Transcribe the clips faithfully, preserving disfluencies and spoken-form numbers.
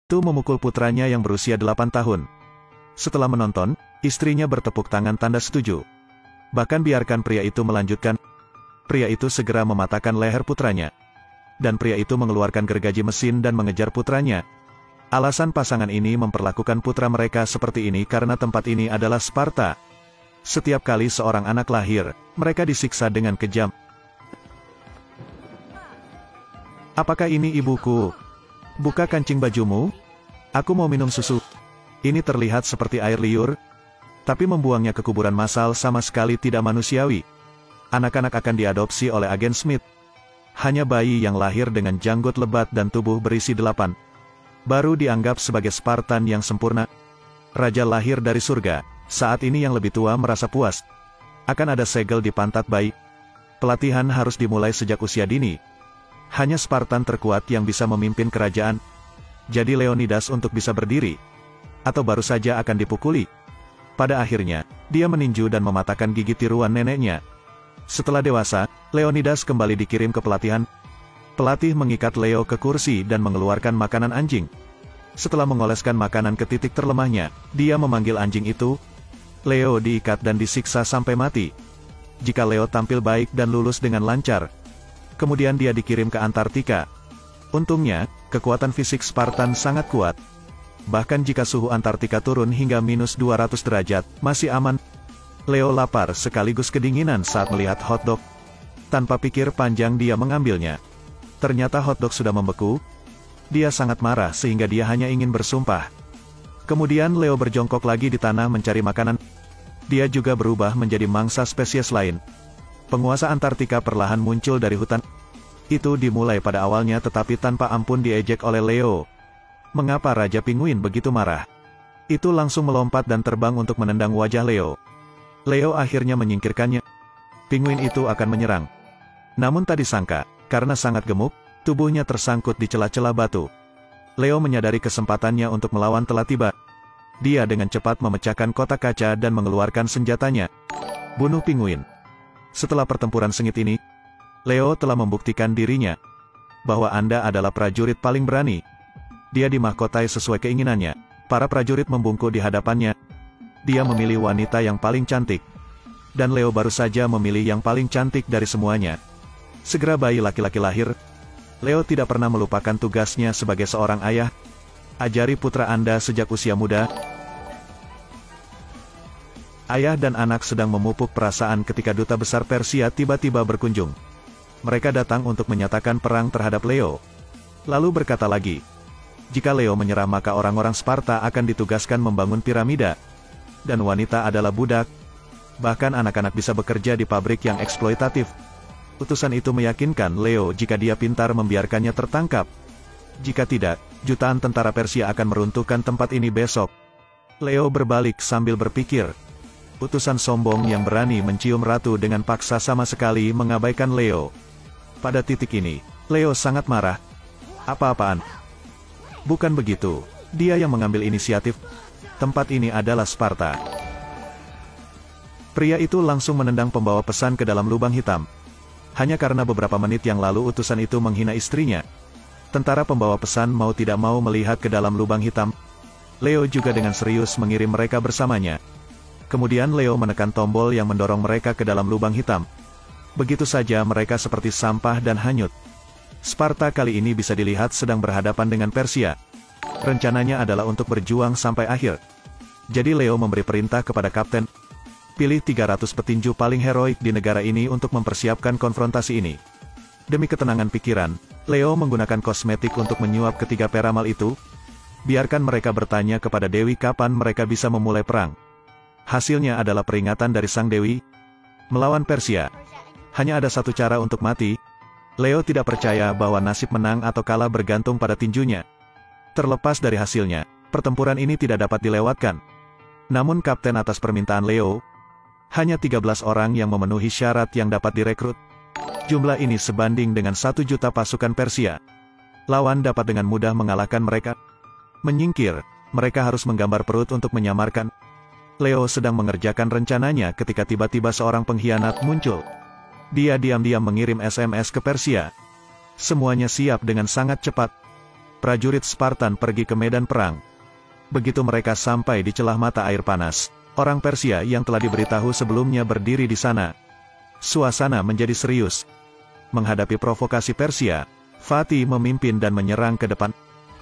Tu memukul putranya yang berusia delapan tahun. Setelah menonton, istrinya bertepuk tangan tanda setuju. Bahkan biarkan pria itu melanjutkan. Pria itu segera mematahkan leher putranya. Dan pria itu mengeluarkan gergaji mesin dan mengejar putranya. Alasan pasangan ini memperlakukan putra mereka seperti ini karena tempat ini adalah Sparta. Setiap kali seorang anak lahir, mereka disiksa dengan kejam. Apakah ini ibuku? Buka kancing bajumu. Aku mau minum susu. Ini terlihat seperti air liur, tapi membuangnya ke kuburan massal sama sekali tidak manusiawi. Anak-anak akan diadopsi oleh agen Smith. Hanya bayi yang lahir dengan janggut lebat dan tubuh berisi delapan. Baru dianggap sebagai Spartan yang sempurna. Raja lahir dari surga. Saat ini yang lebih tua merasa puas. Akan ada segel di pantat bayi. Pelatihan harus dimulai sejak usia dini. Hanya Spartan terkuat yang bisa memimpin kerajaan. Jadi Leonidas untuk bisa berdiri. Atau baru saja akan dipukuli. Pada akhirnya, dia meninju dan mematahkan gigi tiruan neneknya. Setelah dewasa, Leonidas kembali dikirim ke pelatihan. Pelatih mengikat Leo ke kursi dan mengeluarkan makanan anjing. Setelah mengoleskan makanan ke titik terlemahnya, dia memanggil anjing itu. Leo diikat dan disiksa sampai mati. Jika Leo tampil baik dan lulus dengan lancar, kemudian dia dikirim ke Antartika. Untungnya, kekuatan fisik Spartan sangat kuat. Bahkan jika suhu Antartika turun hingga minus dua ratus derajat, masih aman. Leo lapar sekaligus kedinginan saat melihat hotdog. Tanpa pikir panjang dia mengambilnya. Ternyata hotdog sudah membeku. Dia sangat marah sehingga dia hanya ingin bersumpah. Kemudian Leo berjongkok lagi di tanah mencari makanan. Dia juga berubah menjadi mangsa spesies lain. Penguasa Antartika perlahan muncul dari hutan. Itu dimulai pada awalnya tetapi tanpa ampun diejek oleh Leo. Mengapa Raja Pinguin begitu marah? Itu langsung melompat dan terbang untuk menendang wajah Leo. Leo akhirnya menyingkirkannya. Pinguin itu akan menyerang. Namun tak disangka, karena sangat gemuk, tubuhnya tersangkut di celah-celah batu. Leo menyadari kesempatannya untuk melawan telah tiba. Dia dengan cepat memecahkan kotak kaca dan mengeluarkan senjatanya. Bunuh pinguin. Setelah pertempuran sengit ini, Leo telah membuktikan dirinya bahwa Anda adalah prajurit paling berani. Dia dimahkotai sesuai keinginannya. Para prajurit membungkuk di hadapannya. Dia memilih wanita yang paling cantik. Dan Leo baru saja memilih yang paling cantik dari semuanya. Segera bayi laki-laki lahir. Leo tidak pernah melupakan tugasnya sebagai seorang ayah. Ajari putra Anda sejak usia muda. Ayah dan anak sedang memupuk perasaan ketika duta besar Persia tiba-tiba berkunjung. Mereka datang untuk menyatakan perang terhadap Leo. Lalu berkata lagi, jika Leo menyerah maka orang-orang Sparta akan ditugaskan membangun piramida. Dan wanita adalah budak. Bahkan anak-anak bisa bekerja di pabrik yang eksploitatif. Utusan itu meyakinkan Leo jika dia pintar membiarkannya tertangkap. Jika tidak, jutaan tentara Persia akan meruntuhkan tempat ini besok. Leo berbalik sambil berpikir. Utusan sombong yang berani mencium ratu dengan paksa sama sekali mengabaikan Leo. Pada titik ini, Leo sangat marah. Apa-apaan? Bukan begitu. Dia yang mengambil inisiatif. Tempat ini adalah Sparta. Pria itu langsung menendang pembawa pesan ke dalam lubang hitam. Hanya karena beberapa menit yang lalu utusan itu menghina istrinya. Tentara pembawa pesan mau tidak mau melihat ke dalam lubang hitam. Leo juga dengan serius mengirim mereka bersamanya. Kemudian Leo menekan tombol yang mendorong mereka ke dalam lubang hitam. Begitu saja mereka seperti sampah dan hanyut. Sparta kali ini bisa dilihat sedang berhadapan dengan Persia. Rencananya adalah untuk berjuang sampai akhir. Jadi Leo memberi perintah kepada kapten. Pilih tiga ratus petinju paling heroik di negara ini untuk mempersiapkan konfrontasi ini. Demi ketenangan pikiran, Leo menggunakan kosmetik untuk menyuap ketiga peramal itu. Biarkan mereka bertanya kepada Dewi kapan mereka bisa memulai perang. Hasilnya adalah peringatan dari Sang Dewi. Melawan Persia. Hanya ada satu cara untuk mati. Leo tidak percaya bahwa nasib menang atau kalah bergantung pada tinjunya. Terlepas dari hasilnya, pertempuran ini tidak dapat dilewatkan. Namun kapten atas permintaan Leo, hanya tiga belas orang yang memenuhi syarat yang dapat direkrut. Jumlah ini sebanding dengan satu juta pasukan Persia. Lawan dapat dengan mudah mengalahkan mereka. Menyingkir, mereka harus menggambar perut untuk menyamarkan. Leo sedang mengerjakan rencananya ketika tiba-tiba seorang pengkhianat muncul. Dia diam-diam mengirim S M S ke Persia. Semuanya siap dengan sangat cepat. prajurit Spartan pergi ke medan perang. Begitu mereka sampai di celah mata air panas, orang Persia yang telah diberitahu sebelumnya berdiri di sana. Suasana menjadi serius. Menghadapi provokasi Persia, Fatih memimpin dan menyerang ke depan.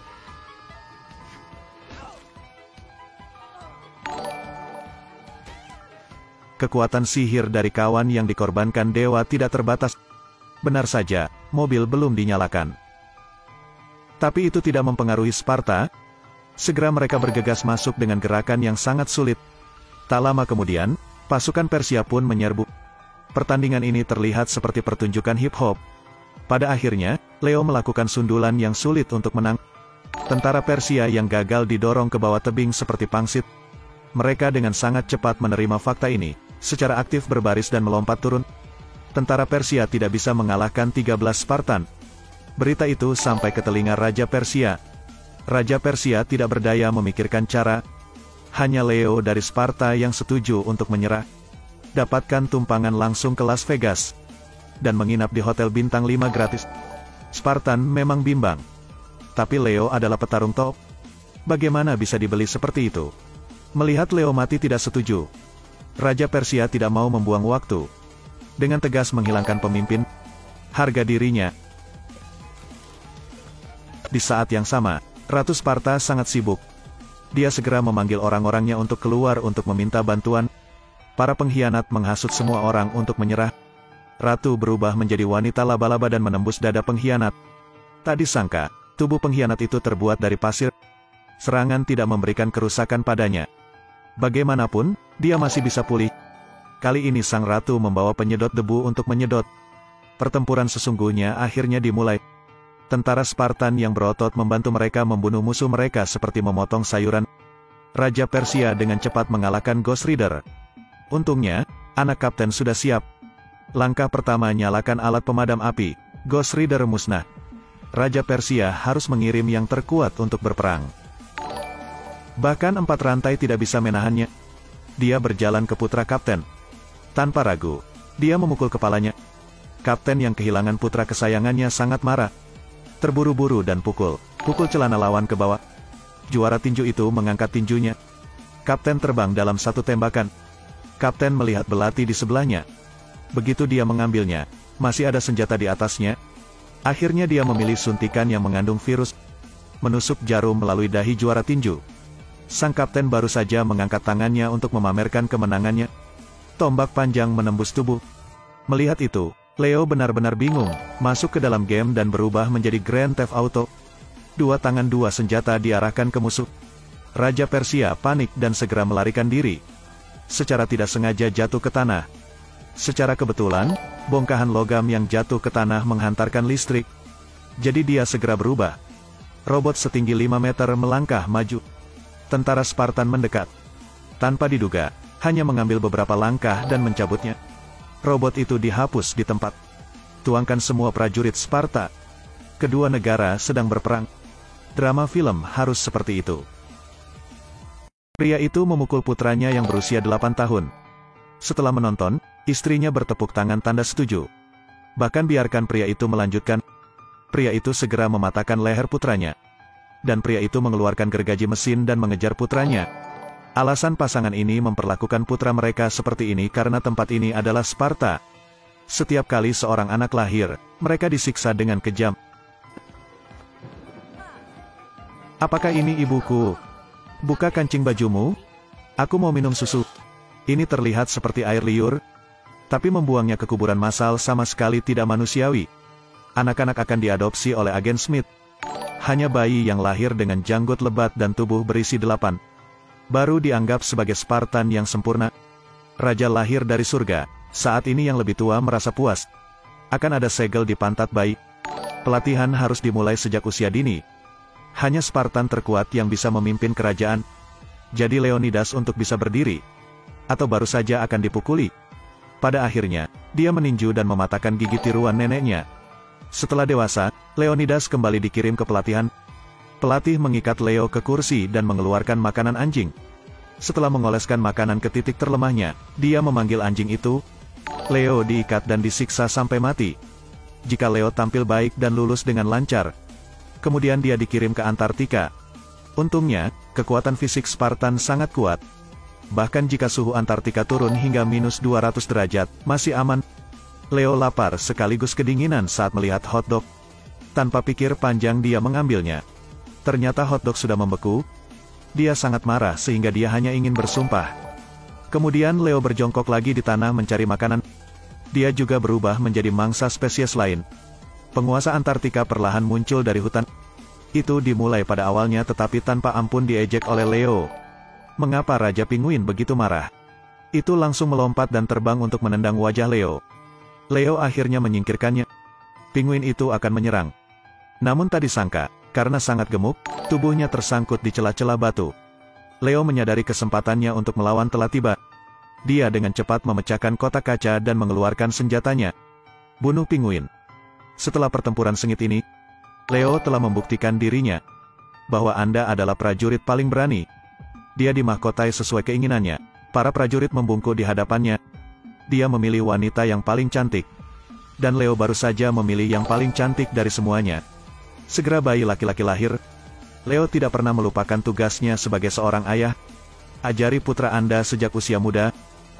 Kekuatan sihir dari kawan yang dikorbankan dewa tidak terbatas. Benar saja, mobil belum dinyalakan. Tapi itu tidak mempengaruhi Sparta. Segera mereka bergegas masuk dengan gerakan yang sangat sulit. Tak lama kemudian, pasukan Persia pun menyerbu. Pertandingan ini terlihat seperti pertunjukan hip-hop. Pada akhirnya, Leo melakukan sundulan yang sulit untuk menang. Tentara Persia yang gagal didorong ke bawah tebing seperti pangsit. Mereka dengan sangat cepat menerima fakta ini, secara aktif berbaris dan melompat turun. Tentara Persia tidak bisa mengalahkan tiga belas Spartan. Berita itu sampai ke telinga Raja Persia. Raja Persia tidak berdaya memikirkan cara. Hanya Leo dari Sparta yang setuju untuk menyerah. Dapatkan tumpangan langsung ke Las Vegas. Dan menginap di hotel bintang lima gratis. Spartan memang bimbang. Tapi Leo adalah petarung top. Bagaimana bisa dibeli seperti itu? Melihat Leo mati tidak setuju. Raja Persia tidak mau membuang waktu. Dengan tegas menghilangkan pemimpin harga dirinya. Di saat yang sama, Ratu Sparta sangat sibuk. Dia segera memanggil orang-orangnya untuk keluar untuk meminta bantuan. Para pengkhianat menghasut semua orang untuk menyerah. Ratu berubah menjadi wanita laba-laba dan menembus dada pengkhianat. Tak disangka, tubuh pengkhianat itu terbuat dari pasir. Serangan tidak memberikan kerusakan padanya. Bagaimanapun, dia masih bisa pulih. Kali ini sang ratu membawa penyedot debu untuk menyedot. Pertempuran sesungguhnya akhirnya dimulai. Tentara Spartan yang berotot membantu mereka membunuh musuh mereka seperti memotong sayuran. Raja Persia dengan cepat mengalahkan Ghost Rider. Untungnya, anak kapten sudah siap. Langkah pertama nyalakan alat pemadam api. Ghost Rider musnah. Raja Persia harus mengirim yang terkuat untuk berperang. Bahkan empat rantai tidak bisa menahannya. Dia berjalan ke putra kapten. Tanpa ragu, dia memukul kepalanya. Kapten yang kehilangan putra kesayangannya sangat marah. Terburu-buru dan pukul. Pukul celana lawan ke bawah. Juara tinju itu mengangkat tinjunya. Kapten terbang dalam satu tembakan. Kapten melihat belati di sebelahnya. Begitu dia mengambilnya, masih ada senjata di atasnya. Akhirnya dia memilih suntikan yang mengandung virus. Menusuk jarum melalui dahi juara tinju. Sang kapten baru saja mengangkat tangannya untuk memamerkan kemenangannya. Tombak panjang menembus tubuh. Melihat itu, Leo benar-benar bingung, masuk ke dalam game dan berubah menjadi Grand Theft Auto. Dua tangan dua senjata diarahkan ke musuh. Raja Persia panik dan segera melarikan diri. Secara tidak sengaja jatuh ke tanah. Secara kebetulan, bongkahan logam yang jatuh ke tanah menghantarkan listrik. Jadi dia segera berubah. Robot setinggi lima meter melangkah maju. Tentara Spartan mendekat. Tanpa diduga, hanya mengambil beberapa langkah dan mencabutnya. Robot itu dihapus di tempat. Tuangkan semua prajurit Sparta. Kedua negara sedang berperang. Drama film harus seperti itu. Pria itu memukul putranya yang berusia delapan tahun. Setelah menonton, istrinya bertepuk tangan tanda setuju. Bahkan biarkan pria itu melanjutkan. Pria itu segera mematahkan leher putranya. Dan pria itu mengeluarkan gergaji mesin dan mengejar putranya. Alasan pasangan ini memperlakukan putra mereka seperti ini karena tempat ini adalah Sparta. Setiap kali seorang anak lahir, mereka disiksa dengan kejam. Apakah ini ibuku? Buka kancing bajumu. Aku mau minum susu. Ini terlihat seperti air liur. Tapi membuangnya ke kuburan massal sama sekali tidak manusiawi. Anak-anak akan diadopsi oleh agen Smith. Hanya bayi yang lahir dengan janggut lebat dan tubuh berisi delapan. Baru dianggap sebagai Spartan yang sempurna. Raja lahir dari surga. Saat ini yang lebih tua merasa puas. Akan ada segel di pantat bayi. Pelatihan harus dimulai sejak usia dini. Hanya Spartan terkuat yang bisa memimpin kerajaan. Jadi Leonidas untuk bisa berdiri. Atau baru saja akan dipukuli. Pada akhirnya, dia meninju dan mematahkan gigi tiruan neneknya. Setelah dewasa, Leonidas kembali dikirim ke pelatihan. Pelatih mengikat Leo ke kursi dan mengeluarkan makanan anjing. Setelah mengoleskan makanan ke titik terlemahnya, dia memanggil anjing itu. Leo diikat dan disiksa sampai mati. Jika Leo tampil baik dan lulus dengan lancar, Kemudian dia dikirim ke Antartika. Untungnya, kekuatan fisik Spartan sangat kuat. Bahkan jika suhu Antartika turun hingga minus dua ratus derajat, masih aman. Leo lapar sekaligus kedinginan saat melihat hotdog. Tanpa pikir panjang dia mengambilnya. Ternyata hotdog sudah membeku. Dia sangat marah sehingga dia hanya ingin bersumpah. Kemudian Leo berjongkok lagi di tanah mencari makanan. Dia juga berubah menjadi mangsa spesies lain. Penguasa Antartika perlahan muncul dari hutan. Itu dimulai pada awalnya tetapi tanpa ampun diejek oleh Leo. Mengapa Raja Pinguin begitu marah? Itu langsung melompat dan terbang untuk menendang wajah Leo. Leo akhirnya menyingkirkannya. Pinguin itu akan menyerang. Namun tak disangka, karena sangat gemuk, tubuhnya tersangkut di celah-celah batu. Leo menyadari kesempatannya untuk melawan telah tiba. Dia dengan cepat memecahkan kotak kaca dan mengeluarkan senjatanya. Bunuh pinguin. Setelah pertempuran sengit ini, Leo telah membuktikan dirinya bahwa Anda adalah prajurit paling berani. Dia dimahkotai sesuai keinginannya. Para prajurit membungkuk di hadapannya. Dia memilih wanita yang paling cantik. Dan Leo baru saja memilih yang paling cantik dari semuanya. Segera bayi laki-laki lahir. Leo tidak pernah melupakan tugasnya sebagai seorang ayah. Ajari putra Anda sejak usia muda.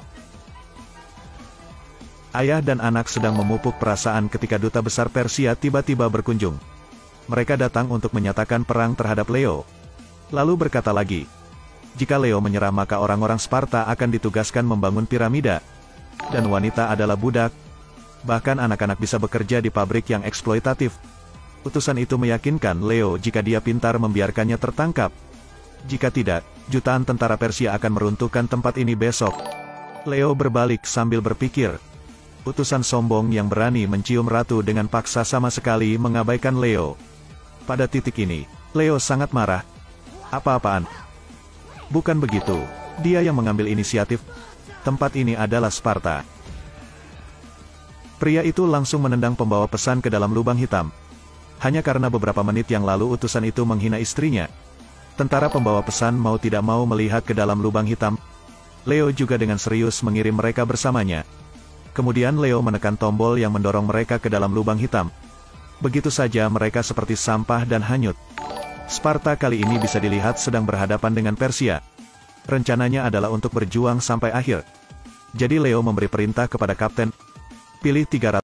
Ayah dan anak sedang memupuk perasaan ketika duta besar Persia tiba-tiba berkunjung. Mereka datang untuk menyatakan perang terhadap Leo. Lalu berkata lagi, jika Leo menyerah maka orang-orang Sparta akan ditugaskan membangun piramida. Dan wanita adalah budak. Bahkan anak-anak bisa bekerja di pabrik yang eksploitatif. Utusan itu meyakinkan Leo jika dia pintar membiarkannya tertangkap. Jika tidak, jutaan tentara Persia akan meruntuhkan tempat ini besok. Leo berbalik sambil berpikir. Utusan sombong yang berani mencium ratu dengan paksa sama sekali mengabaikan Leo. Pada titik ini, Leo sangat marah. Apa-apaan? Bukan begitu. Dia yang mengambil inisiatif. Tempat ini adalah Sparta. Pria itu langsung menendang pembawa pesan ke dalam lubang hitam. Hanya karena beberapa menit yang lalu utusan itu menghina istrinya. Tentara pembawa pesan mau tidak mau melihat ke dalam lubang hitam. Leo juga dengan serius mengirim mereka bersamanya. Kemudian Leo menekan tombol yang mendorong mereka ke dalam lubang hitam. Begitu saja mereka seperti sampah dan hanyut. Sparta kali ini bisa dilihat sedang berhadapan dengan Persia. Rencananya adalah untuk berjuang sampai akhir. Jadi Leo memberi perintah kepada kapten, pilih tiga ratus